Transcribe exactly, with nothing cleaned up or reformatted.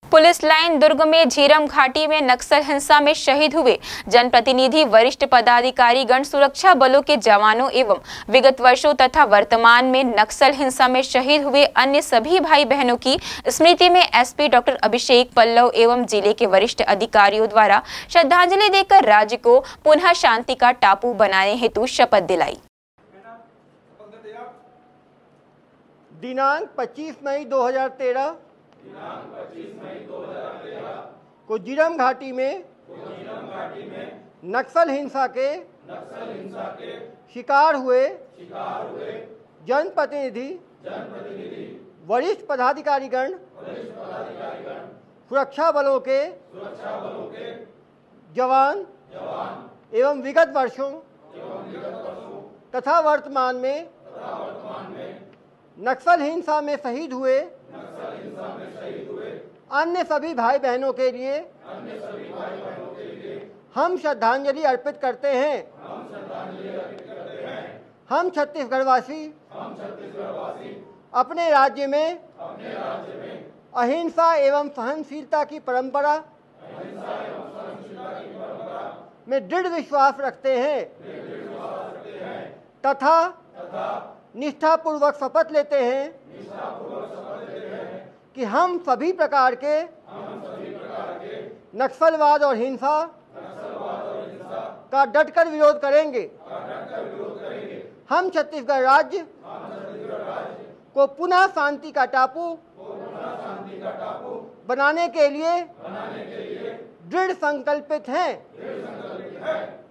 Police line दुर्ग में झीरम घाटी में नक्सल हिंसा में शहीद हुए जनप्रतिनिधि, वरिष्ठ पदाधिकारी गण, सुरक्षा बलों के जवानों एवं विगत वर्षों तथा वर्तमान में नक्सल हिंसा में शहीद हुए अन्य सभी भाई बहनों की स्मृति में एसपी डॉक्टर अभिषेक पल्लव एवं जिले के वरिष्ठ अधिकारियों द्वारा श्रद्धांजलि देकर राज्य को पुनः शांति का टापू बनाने हेतु शपथ दिलाई। दिनांक पच्चीस मई दो हज़ार तेरह को झीरम घाटी में नक्सल हिंसा के शिकार हुए जनप्रतिनिधि, वरिष्ठ पदाधिकारीगण, सुरक्षा बलों के जवान एवं विगत वर्षों तथा वर्तमान में नक्सल हिंसा में शहीद हुए अन्य सभी भाई बहनों के लिए हम श्रद्धांजलि अर्पित करते हैं। हम छत्तीसगढ़वासी अपने राज्य में अहिंसा एवं सहनशीलता की परंपरा में दृढ़ विश्वास रखते हैं तथा निष्ठापूर्वक शपथ लेते हैं कि हम सभी प्रकार के नक्सलवाद और हिंसा का डटकर विरोध करेंगे। हम छत्तीसगढ़ राज्य को पुनः शांति का टापू बनाने के लिए दृढ़ संकल्पित हैं।